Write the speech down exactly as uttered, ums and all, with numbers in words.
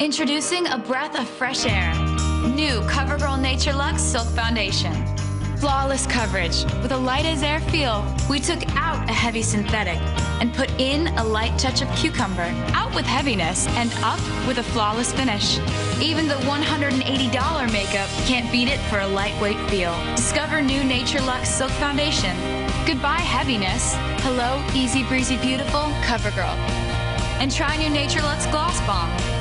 Introducing a breath of fresh air. New Covergirl Natureluxe Silk Foundation. Flawless coverage with a light as air feel. We took out a heavy synthetic and put in a light touch of cucumber. Out with heaviness and up with a flawless finish. Even the one hundred eighty dollar makeup can't beat it for a lightweight feel. Discover new Natureluxe Silk Foundation. Goodbye heaviness. Hello, easy breezy beautiful Covergirl. And try new Natureluxe Gloss Balm.